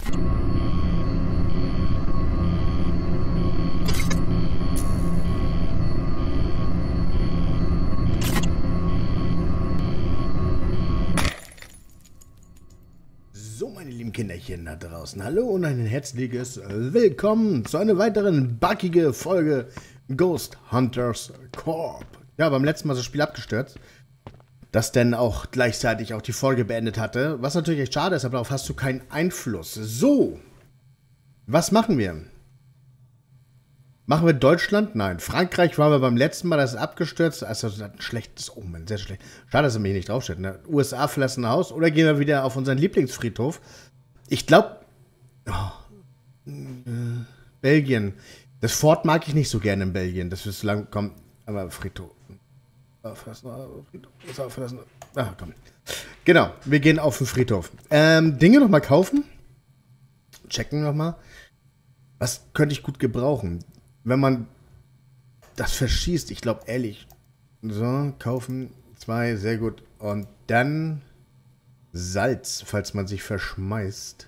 So, meine lieben Kinderchen da draußen, hallo und ein herzliches Willkommen zu einer weiteren buggige Folge Ghost Hunters Corp. Ja, beim letzten Mal ist das Spiel abgestürzt, das dann auch gleichzeitig auch die Folge beendet hatte, was natürlich echt schade ist, aber darauf hast du keinen Einfluss. So, was machen wir? Machen wir Deutschland? Nein. Frankreich waren wir beim letzten Mal, das ist abgestürzt. Also das hat ein schlechtes Omen, sehr schlecht. Schade, dass er mich nicht draufsteht. Ne? USA verlassen Haus oder gehen wir wieder auf unseren Lieblingsfriedhof? Ich glaube, Belgien. Das Fort mag ich nicht so gerne in Belgien, dass wir so lang kommen. Aber Friedhof. Verlassen. Ah, komm. Genau, wir gehen auf den Friedhof. Dinge nochmal kaufen. Checken nochmal. Was könnte ich gut gebrauchen? Wenn man das verschießt, ich glaube ehrlich. So, kaufen, 2, sehr gut. Und dann Salz, falls man sich verschmeißt.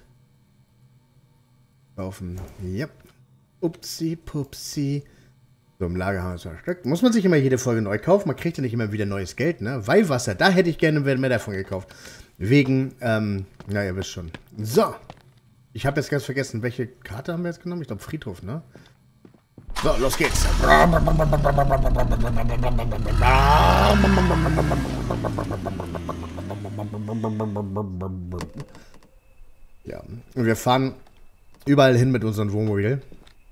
Kaufen, ja. Upsi, pupsi. So, im Lager haben wir es versteckt. Muss man sich immer jede Folge neu kaufen? Man kriegt ja nicht immer wieder neues Geld, ne? Weihwasser, da hätte ich gerne mehr davon gekauft. Wegen, na, ihr wisst schon. So. Ich habe jetzt ganz vergessen, welche Karte haben wir jetzt genommen? Ich glaube Friedhof, ne? So, los geht's. Ja, und wir fahren überall hin mit unserem Wohnmobil.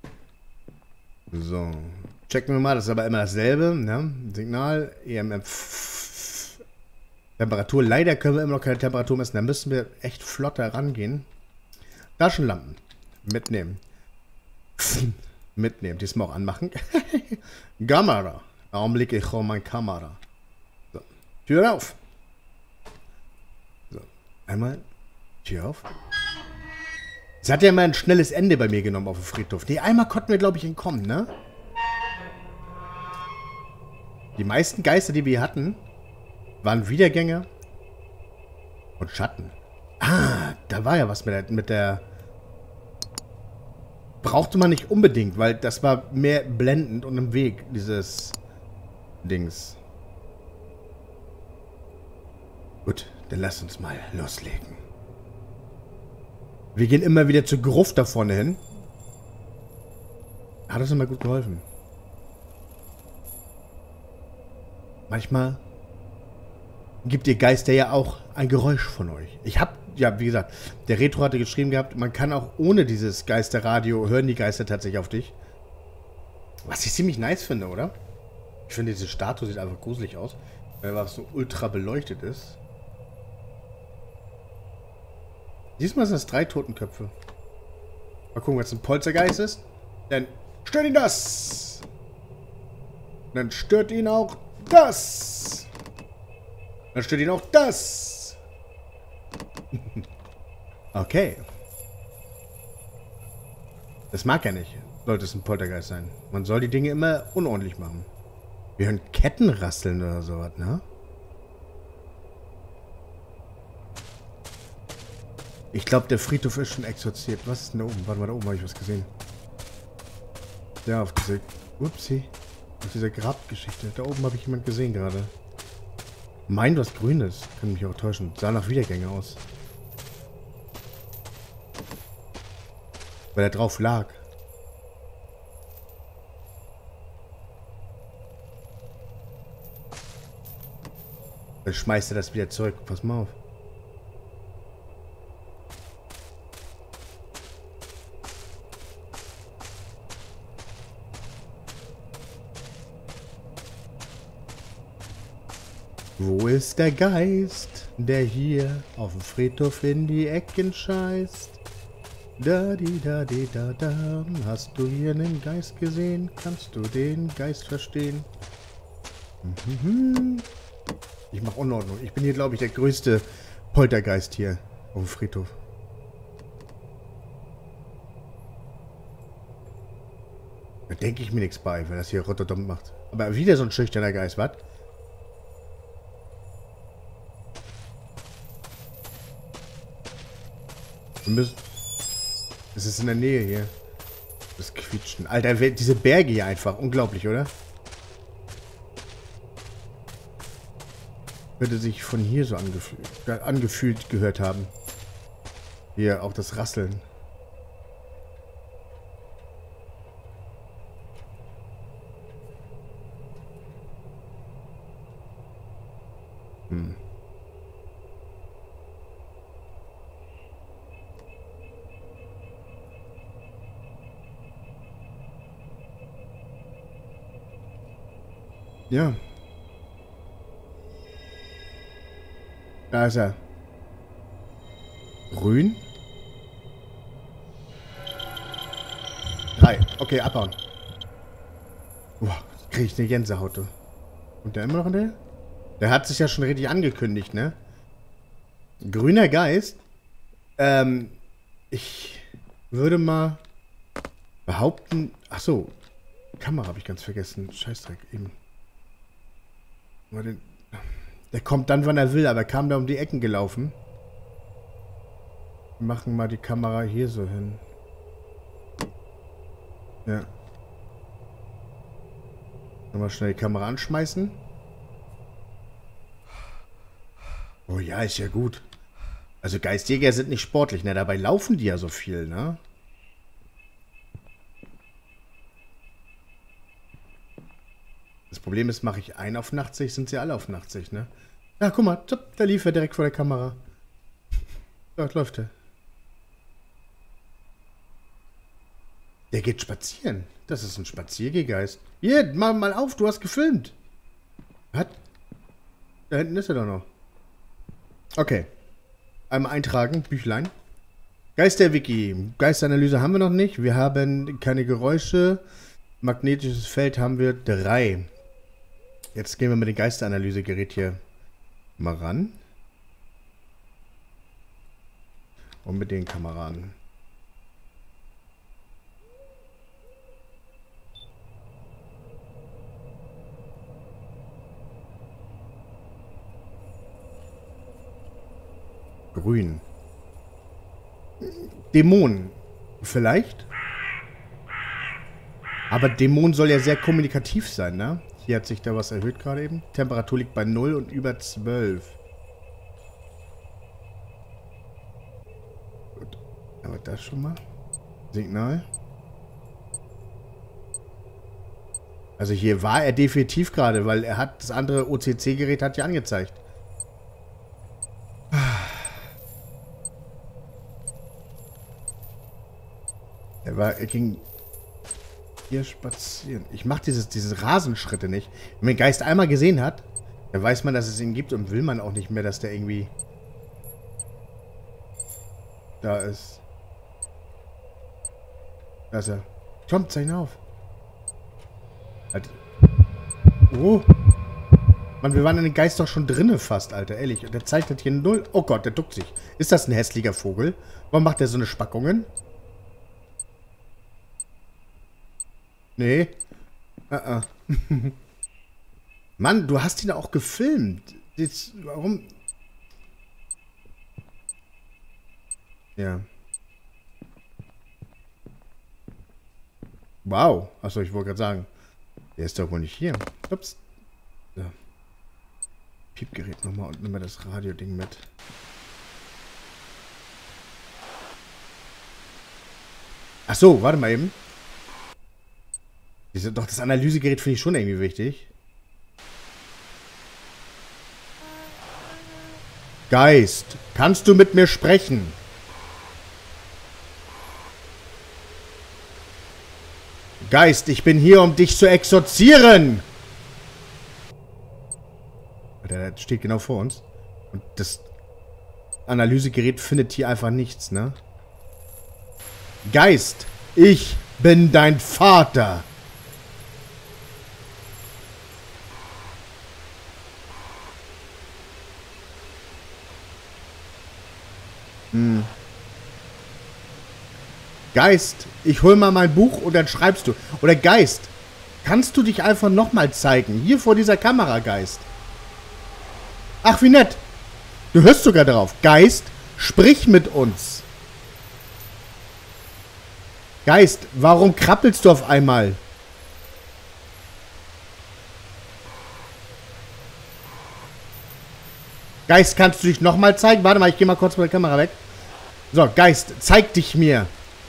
So, checken wir mal, das ist aber immer dasselbe, ne? Signal, EMF, Temperatur. Leider können wir immer noch keine Temperatur messen, da müssen wir echt flott herangehen. Taschenlampen mitnehmen. Mitnehmen, diesmal auch anmachen. Kamera. Augenblick, ich hole meine Kamera. So. Tür auf. So. Einmal. Tür auf. Es hat ja immer ein schnelles Ende bei mir genommen auf dem Friedhof. Nee, einmal konnten wir, glaube ich, entkommen, ne? Die meisten Geister, die wir hatten, waren Wiedergänger und Schatten. Ah, da war ja was mit der brauchte man nicht unbedingt, weil das war mehr blendend und im Weg, dieses Dings. Gut, dann lass uns mal loslegen. Wir gehen immer wieder zur Gruft da vorne hin. Hat das immer gut geholfen. Manchmal gibt ihr Geister ja auch ein Geräusch von euch. Ich habe, ja, wie gesagt, der Retro hatte geschrieben gehabt, man kann auch ohne dieses Geisterradio, hören die Geister tatsächlich auf dich. Was ich ziemlich nice finde, oder? Ich finde, diese Statue sieht einfach gruselig aus, weil was so ultra beleuchtet ist. Diesmal sind es 3 Totenköpfe. Mal gucken, was ein Poltergeist ist. Dann stört ihn das. Dann stört ihn auch das. Dann stört ihn auch das. Okay. Das mag er nicht. Sollte es ein Poltergeist sein. Man soll die Dinge immer unordentlich machen. Wir hören Ketten rasseln oder sowas, ne? Ich glaube, der Friedhof ist schon exorziert. Was ist denn da oben? Warte mal, da oben habe ich was gesehen. Ja, auf diese... Upsi. Auf dieser Grabgeschichte. Da oben habe ich jemand gesehen gerade. Meint was Grünes. Kann mich auch täuschen. Sah nach Wiedergänger aus. Weil er drauf lag. Dann schmeißt er das wieder zurück. Pass mal auf. Wo ist der Geist, der hier auf dem Friedhof in die Ecken scheißt? Da di da di da da. Hast du hier einen Geist gesehen? Kannst du den Geist verstehen? Ich mache Unordnung. Ich bin hier, glaube ich, der größte Poltergeist hier auf dem Friedhof. Da denke ich mir nichts bei, wenn das hier Rotterdam macht. Aber wieder so ein schüchterner Geist, was? Wir müssen... Das ist in der Nähe hier. Das Quietschen. Alter, diese Berge hier einfach. Unglaublich, oder? Würde sich von hier so angefühlt gehört haben. Hier, auch das Rasseln. Ja. Da ist er. Grün. 3. Okay, abhauen. Boah, kriege ich eine Gänsehaut. Und der immer noch in der? Der hat sich ja schon richtig angekündigt, ne? Grüner Geist. Ich würde mal behaupten... Ach so. Kamera habe ich ganz vergessen. Scheißdreck, eben. Der kommt dann, wann er will, aber er kam da um die Ecken gelaufen. Wir machen mal die Kamera hier so hin. Ja. Mal schnell die Kamera anschmeißen. Oh ja, ist ja gut. Also Geistjäger sind nicht sportlich, ne? Dabei laufen die ja so viel, ne? Das Problem ist, mache ich einen auf Nachtsicht, sind sie alle auf Nachtsicht, ne? Ja, guck mal, da lief er direkt vor der Kamera. Dort läuft er. Der geht spazieren. Das ist ein Spaziergegeist. Hier, mal auf, du hast gefilmt. Was? Da hinten ist er doch noch. Okay. Einmal eintragen, Büchlein. Geisterwiki. Geisteranalyse haben wir noch nicht. Wir haben keine Geräusche. Magnetisches Feld haben wir 3. Jetzt gehen wir mit dem Geisteranalysegerät hier mal ran. Und mit den Kameraden. Grün. Dämon. Vielleicht? Aber Dämon soll ja sehr kommunikativ sein, ne? Hier hat sich da was erhöht gerade eben. Temperatur liegt bei 0 und über 12. Gut. Aber das schon mal. Signal. Also hier war er definitiv gerade, weil er hat das andere OCC-Gerät hat ja angezeigt. Er ging hier spazieren. Ich mache diese Rasenschritte nicht. Wenn man den Geist einmal gesehen hat, dann weiß man, dass es ihn gibt und will man auch nicht mehr, dass der irgendwie da ist. Da ist er. Komm, zeig ihn auf. Alter. Oh. Mann, wir waren in den Geist doch schon drinne fast, Alter. Ehrlich. Und der zeichnet hier 0. Oh Gott, der duckt sich. Ist das ein hässlicher Vogel? Warum macht der so eine Spackungen? Nee. Mann, du hast ihn auch gefilmt. Jetzt, warum? Ja. Wow. Achso, ich wollte gerade sagen. Der ist doch wohl nicht hier. Ups. So. Piepgerät nochmal und nimm mal das Radio-Ding mit. Achso, warte mal eben. Doch, das Analysegerät finde ich schon irgendwie wichtig. Geist, kannst du mit mir sprechen? Geist, ich bin hier, um dich zu exorzieren! Der steht genau vor uns. Und das Analysegerät findet hier einfach nichts, ne? Geist, ich bin dein Vater! Geist, ich hol mal mein Buch und dann schreibst du. Oder Geist, kannst du dich einfach nochmal zeigen? Hier vor dieser Kamera, Geist. Ach, wie nett. Du hörst sogar drauf. Geist, sprich mit uns. Geist, warum krabbelst du auf einmal? Geist, kannst du dich nochmal zeigen? Warte mal, ich gehe mal kurz mit der Kamera weg. So, Geist, zeig dich mir.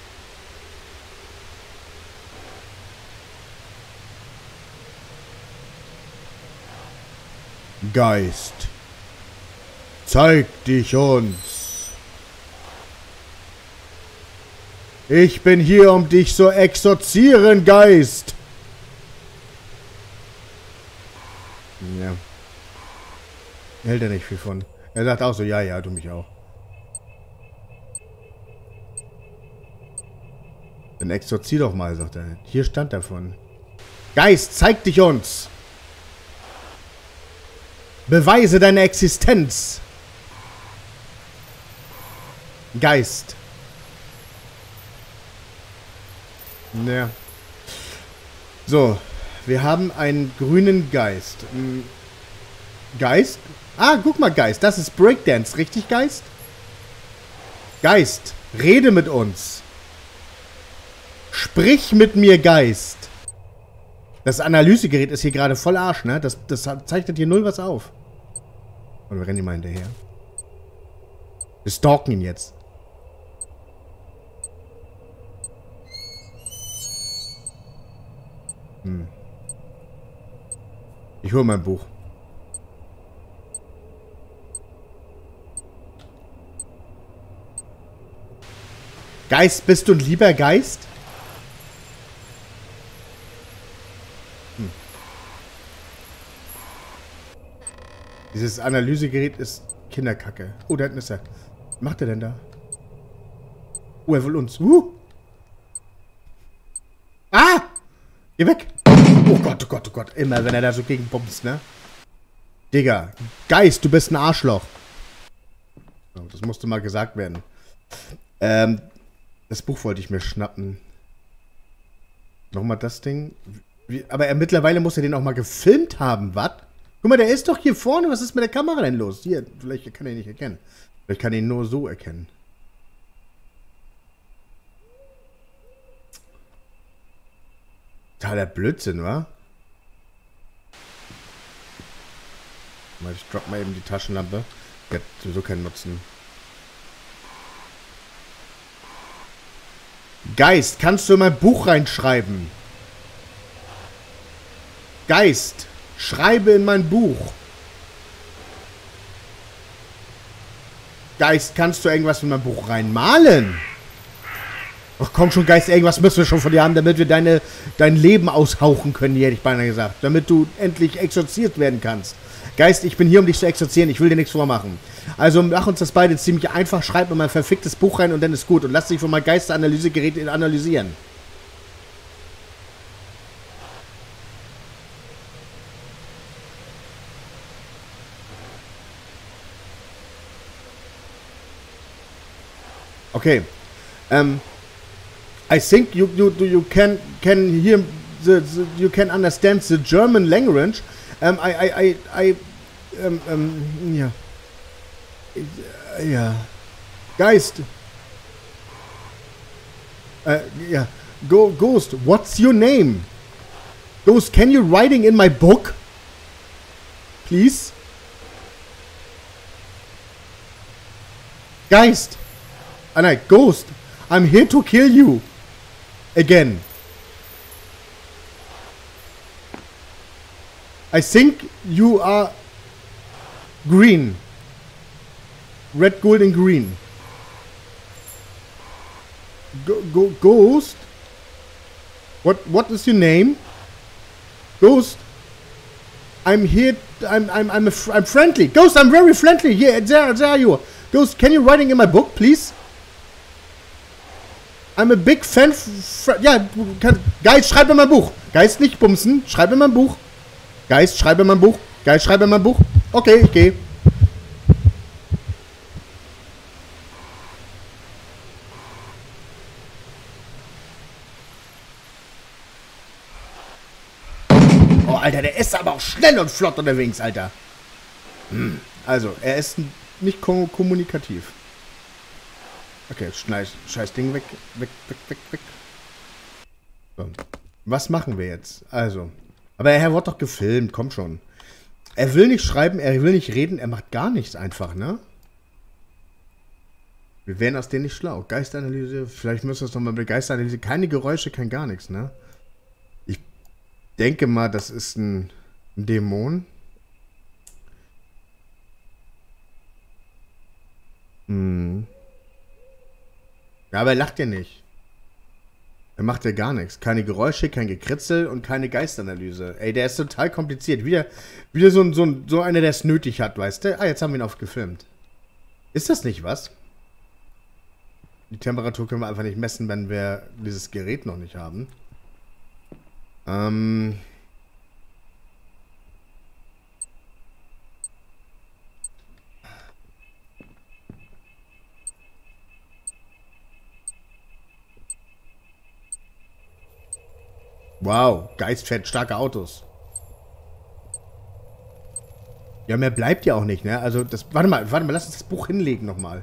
Geist, zeig dich uns. Ich bin hier, um dich zu exorzieren, Geist. Ja. Hält er nicht viel von. Er sagt auch so, ja, ja, du mich auch. Dann exorzier doch mal, sagt er. Hier stand davon. Geist, zeig dich uns. Beweise deine Existenz. Geist. Ja. So, wir haben einen grünen Geist. Geist? Ah, guck mal, Geist. Das ist Breakdance, richtig, Geist? Geist, rede mit uns. Sprich mit mir, Geist. Das Analysegerät ist hier gerade voll Arsch, ne? Das zeichnet hier null was auf. Und wir rennen ihm mal hinterher. Wir stalken ihn jetzt. Ich hole mein Buch. Geist, bist du ein lieber Geist? Dieses Analysegerät ist Kinderkacke. Oh, da hinten ist er. Was macht er denn da? Oh, er will uns. Ah! Geh weg! Oh Gott, oh Gott, oh Gott. Immer, wenn er da so gegen bumst, ne? Digga. Geist, du bist ein Arschloch. Oh, das musste mal gesagt werden. Das Buch wollte ich mir schnappen. Nochmal das Ding. Aber mittlerweile muss er den auch mal gefilmt haben, was? Guck mal, der ist doch hier vorne. Was ist mit der Kamera denn los? Hier, vielleicht kann er ihn nicht erkennen. Vielleicht kann er ihn nur so erkennen. Totaler Blödsinn, wa? Ich drop mal eben die Taschenlampe. Die hat sowieso keinen Nutzen. Geist, kannst du in mein Buch reinschreiben? Geist, schreibe in mein Buch. Geist, kannst du irgendwas in mein Buch reinmalen? Ach komm schon, Geist, irgendwas müssen wir schon von dir haben, damit wir dein Leben aushauchen können, hätte ich beinahe gesagt. Damit du endlich exorziert werden kannst. Geist, ich bin hier, um dich zu exorzieren. Ich will dir nichts vormachen. Also mach uns das beide ziemlich einfach. Schreib mir mein verficktes Buch rein und dann ist gut. Und lass dich von meinem Geisteranalysegerät analysieren. Okay. I think you can hear you can understand the German language. Yeah. Yeah. Geist. Yeah. Ghost, what's your name? Ghost, can you writing in my book? Please? Geist. Nein, Ghost. I'm here to kill you. Again. I think you are green. Red, gold and green. Ghost? What is your name? Ghost? I'm here. I'm friendly. Ghost, I'm very friendly. Here, there are you. Ghost, can you writing in my book, please? I'm a big fan. Ja, Geist, schreib in mein Buch. Geist, nicht bumsen. Schreib in mein Buch. Geist, schreib in mein Buch. Geist, schreib in mein Buch. Okay, ich gehe. Oh, Alter, der ist aber auch schnell und flott unterwegs, Alter. Also, er ist nicht kommunikativ. Okay, jetzt scheiß Ding weg. Weg. So. Was machen wir jetzt? Also. Aber er wird doch gefilmt, komm schon. Er will nicht schreiben, er will nicht reden, er macht gar nichts einfach, ne? Wir werden aus denen nicht schlau. Geistanalyse, vielleicht müssen wir es nochmal mit Geistanalyse. Keine Geräusche, kein gar nichts, ne? Ich denke mal, das ist ein Dämon. Hm. Ja, aber er lacht ja nicht. Er macht ja gar nichts. Keine Geräusche, kein Gekritzel und keine Geistanalyse. Ey, der ist total kompliziert. Wieder so einer, der es nötig hat, weißt du? Ah, jetzt haben wir ihn oft gefilmt. Ist das nicht was? Die Temperatur können wir einfach nicht messen, wenn wir dieses Gerät noch nicht haben. Wow, Geist fährt starke Autos. Ja, mehr bleibt ja auch nicht, ne? Also, das. Warte mal, lass uns das Buch hinlegen nochmal.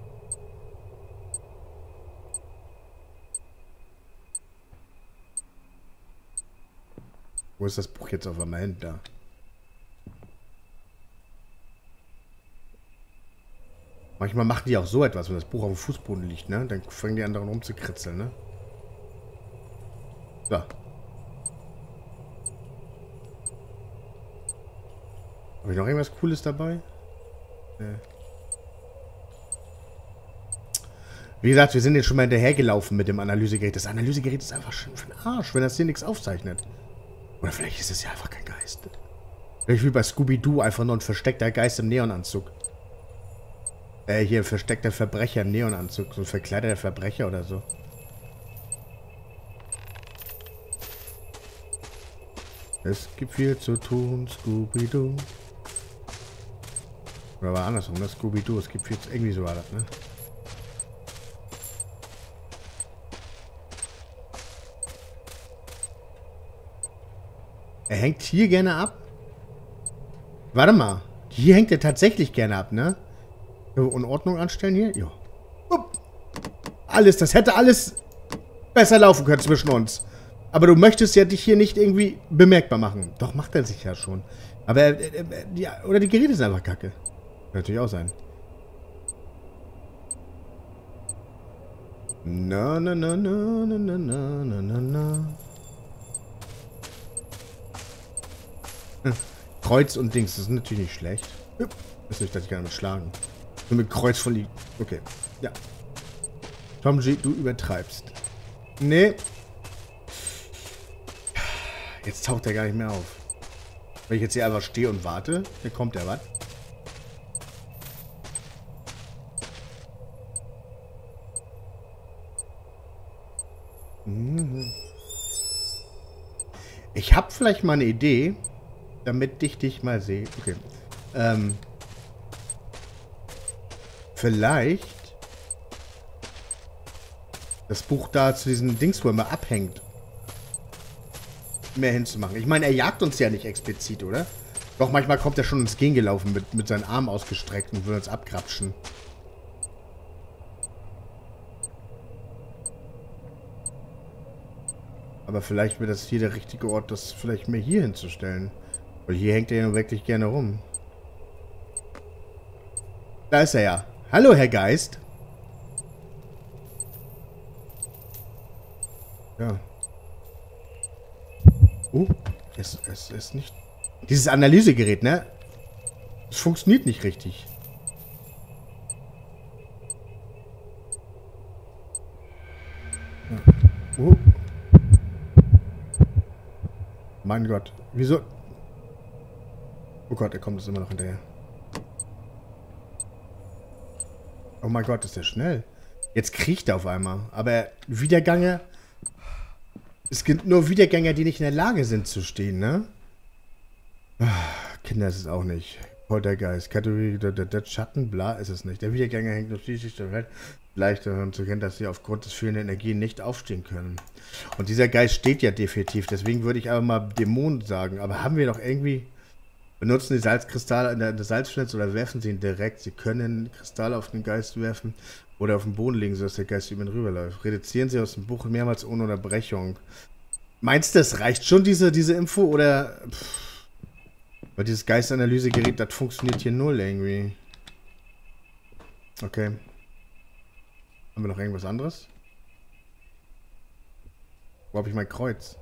Wo ist das Buch jetzt auf einmal hin? Da. Manchmal machen die auch so etwas, wenn das Buch auf dem Fußboden liegt, ne? Dann fangen die anderen rumzukritzeln, ne? So. Habe ich noch irgendwas Cooles dabei? Wie gesagt, wir sind jetzt schon mal hinterhergelaufen mit dem Analysegerät. Das Analysegerät ist einfach schon für den Arsch, wenn das hier nichts aufzeichnet. Oder vielleicht ist es ja einfach kein Geist. Vielleicht wie bei Scooby-Doo, einfach nur ein versteckter Geist im Neonanzug. Hier ein versteckter Verbrecher im Neonanzug. So ein verkleideter Verbrecher oder so. Es gibt viel zu tun, Scooby-Doo. Oder war andersrum, ne? Scooby-Doo, es gibt viel zu... Irgendwie so war das, ne? Er hängt hier gerne ab? Warte mal. Hier hängt er tatsächlich gerne ab, ne? Unordnung anstellen hier? Ja. Alles, das hätte alles besser laufen können zwischen uns. Aber du möchtest ja dich hier nicht irgendwie bemerkbar machen. Doch, macht er sich ja schon. Aber, oder die Geräte sind einfach kacke. Kann natürlich auch sein. Na, na, na, na, na, na, na, na, na. Kreuz und Dings, das ist natürlich nicht schlecht. Ist nicht, dass ich gerne mit schlagen. Nur mit Kreuz von die... Okay, ja. Tom G, du übertreibst. Nee. Jetzt taucht er gar nicht mehr auf. Wenn ich jetzt hier einfach stehe und warte, dann kommt er, was? Ich habe vielleicht mal eine Idee, damit ich dich mal sehe. Okay. Vielleicht das Buch da zu diesen Dings, wo er mal abhängt, mehr hinzumachen. Ich meine, er jagt uns ja nicht explizit, oder? Doch, manchmal kommt er schon ins Gehen gelaufen mit seinen Armen ausgestreckt und will uns abgrapschen. Aber vielleicht wäre das hier der richtige Ort, das vielleicht mehr hier hinzustellen. Weil hier hängt er ja wirklich gerne rum. Da ist er ja. Hallo, Herr Geist. Ja. Es ist nicht... Dieses Analysegerät, ne? Es funktioniert nicht richtig. Ja. Mein Gott. Wieso? Oh Gott, er kommt jetzt immer noch hinterher. Oh mein Gott, ist der schnell. Jetzt kriecht er auf einmal. Aber Wiedergänger... Es gibt nur Wiedergänger, die nicht in der Lage sind zu stehen, ne? Kinder ist es auch nicht. Poltergeist, Kategorie, der Schatten, bla, ist es nicht. Der Wiedergänger hängt nur schließlich der Welt. Leicht daran zu kennen, dass sie aufgrund des fehlenden Energien nicht aufstehen können. Und dieser Geist steht ja definitiv. Deswegen würde ich aber mal Dämon sagen. Aber haben wir doch irgendwie... Benutzen die Salzkristalle in der Salzschnitz oder werfen sie ihn direkt. Sie können Kristalle auf den Geist werfen oder auf den Boden legen, sodass der Geist über ihn rüberläuft. Reduzieren sie aus dem Buch mehrmals ohne Unterbrechung. Meinst du, das reicht schon, diese Info? Oder... Pff, weil dieses Geistanalysegerät, das funktioniert hier null irgendwie. Okay. Haben wir noch irgendwas anderes? Wo habe ich mein Kreuz?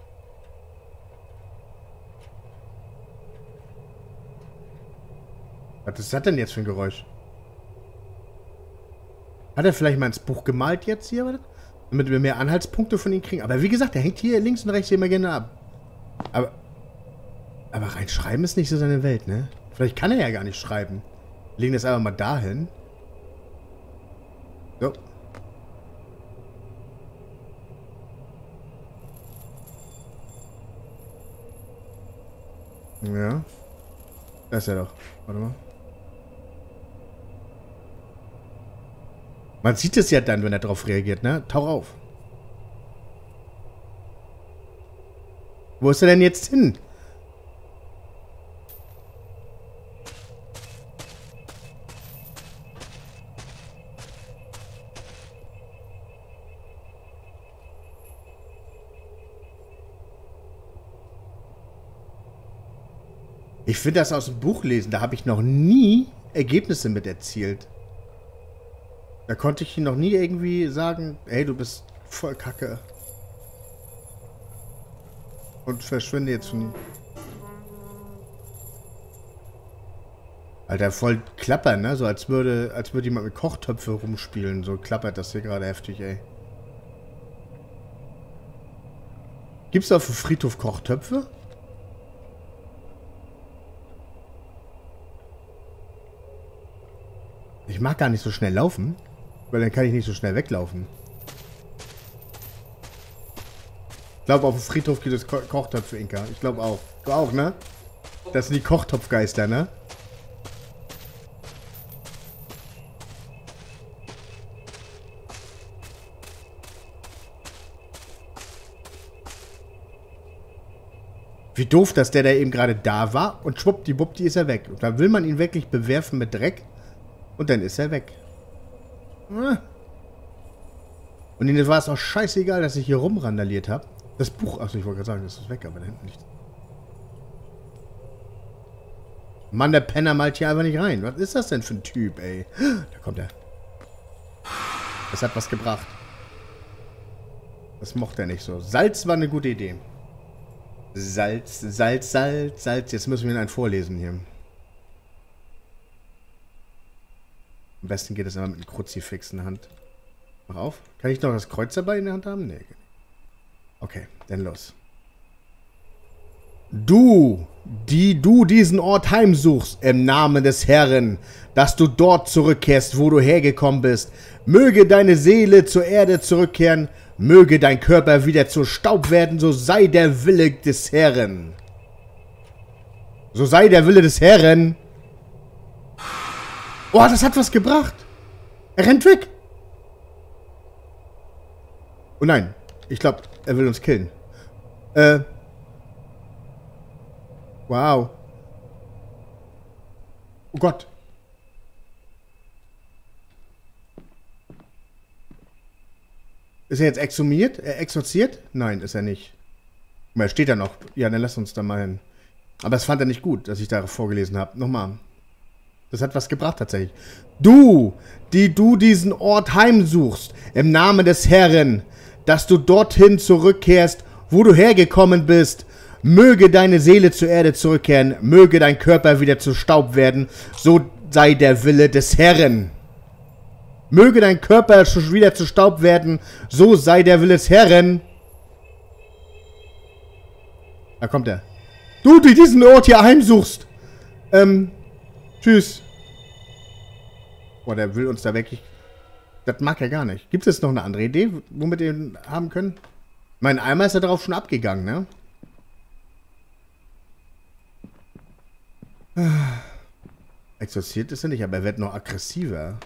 Was ist das denn jetzt für ein Geräusch? Hat er vielleicht mal ins Buch gemalt jetzt hier? Damit wir mehr Anhaltspunkte von ihm kriegen. Aber wie gesagt, der hängt hier links und rechts immer gerne ab. Aber reinschreiben ist nicht so seine Welt, ne? Vielleicht kann er ja gar nicht schreiben. Wir legen das einfach mal dahin. So. Ja. Da ist er doch. Warte mal. Man sieht es ja dann, wenn er darauf reagiert, ne? Tauch auf. Wo ist er denn jetzt hin? Ich finde das aus dem Buch lesen, da habe ich noch nie Ergebnisse mit erzielt. Da konnte ich ihn noch nie irgendwie sagen, ey, du bist voll Kacke. Und verschwinde jetzt von... Alter, voll klappern, ne? So als würde jemand mit Kochtöpfe rumspielen. So klappert das hier gerade heftig, ey. Gibt's auf dem Friedhof Kochtöpfe? Ich mag gar nicht so schnell laufen, weil dann kann ich nicht so schnell weglaufen. Ich glaube, auf dem Friedhof gibt es Kochtöpfe, Inka. Ich glaube auch. Du auch, ne? Das sind die Kochtopfgeister, ne? Wie doof, dass der da eben gerade da war und schwuppdiwuppdi ist er weg. Und da will man ihn wirklich bewerfen mit Dreck und dann ist er weg. Und ihnen war es auch scheißegal, dass ich hier rumrandaliert habe. Das Buch, achso, ich wollte gerade sagen, das ist weg, aber da hinten nicht. Mann, der Penner malt hier einfach nicht rein. Was ist das denn für ein Typ, ey? Da kommt er. Das hat was gebracht. Das mochte er nicht so. Salz war eine gute Idee. Salz, Salz, Salz, Salz. Jetzt müssen wir ihn einen vorlesen hier. Am besten geht es immer mit einem Kruzifix in der Hand. Mach auf. Kann ich noch das Kreuz dabei in der Hand haben? Nee. Okay, dann los. Du, die du diesen Ort heimsuchst, im Namen des Herrn, dass du dort zurückkehrst, wo du hergekommen bist. Möge deine Seele zur Erde zurückkehren, möge dein Körper wieder zu Staub werden, so sei der Wille des Herrn. So sei der Wille des Herrn. Oh, das hat was gebracht. Er rennt weg. Oh nein, ich glaube, er will uns killen. Wow. Oh Gott. Ist er jetzt exhumiert? Exorziert? Nein, ist er nicht. Er steht da noch. Ja, dann lass uns da mal hin. Aber das fand er nicht gut, dass ich da vorgelesen habe. Nochmal. Das hat was gebracht tatsächlich. Du, die du diesen Ort heimsuchst, im Namen des Herrn, dass du dorthin zurückkehrst, wo du hergekommen bist. Möge deine Seele zur Erde zurückkehren, möge dein Körper wieder zu Staub werden, so sei der Wille des Herrn. Möge dein Körper wieder zu Staub werden, so sei der Wille des Herrn. Da kommt er. Du, die diesen Ort hier heimsuchst. Tschüss. Boah, der will uns da wirklich... Das mag er gar nicht. Gibt es noch eine andere Idee, womit wir ihn haben können? Mein Eimer ist ja darauf schon abgegangen, ne? Exorziert ist er nicht, aber er wird noch aggressiver.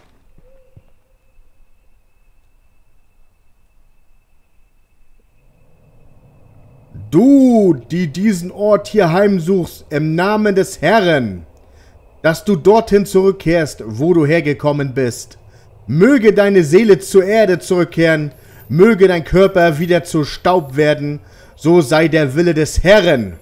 Du, die diesen Ort hier heimsuchst, im Namen des Herrn, dass du dorthin zurückkehrst, wo du hergekommen bist. Möge deine Seele zur Erde zurückkehren, möge dein Körper wieder zu Staub werden, So sei der Wille des Herren.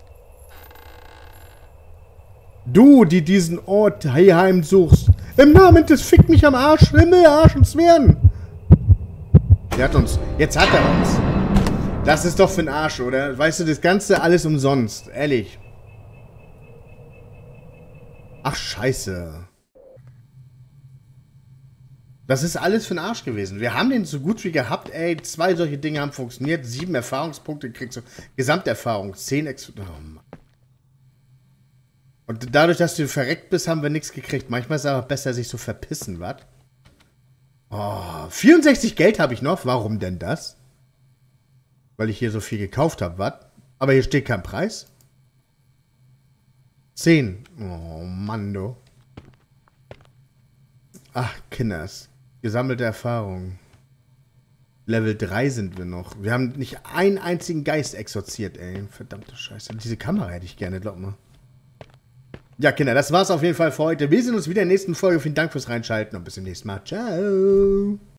Du, die diesen Ort hier heimsuchst. Im Namen des Fick mich am Arsch, Himmel, Arsch und Zwirn. Der hat uns. Jetzt hat er uns. Das ist doch für den Arsch, oder? Weißt du, das Ganze alles umsonst. Ehrlich. Ach, scheiße. Das ist alles für den Arsch gewesen. Wir haben den so gut wie gehabt, ey. 2 solche Dinge haben funktioniert. 7 Erfahrungspunkte kriegst du. Gesamterfahrung. 10 Oh, Mann. Und dadurch, dass du verreckt bist, haben wir nichts gekriegt. Manchmal ist es aber besser, sich so verpissen, was? Oh, 64 Geld habe ich noch. Warum denn das? Weil ich hier so viel gekauft habe, was? Aber hier steht kein Preis. 10. Oh, Mann, du. Ach, Kinders. Gesammelte Erfahrung. Level 3 sind wir noch. Wir haben nicht einen einzigen Geist exorziert, ey. Verdammte Scheiße. Diese Kamera hätte ich gerne, glaub mal. Ja, Kinder, das war's auf jeden Fall für heute. Wir sehen uns wieder in der nächsten Folge. Vielen Dank fürs Reinschalten und bis zum nächsten Mal. Ciao.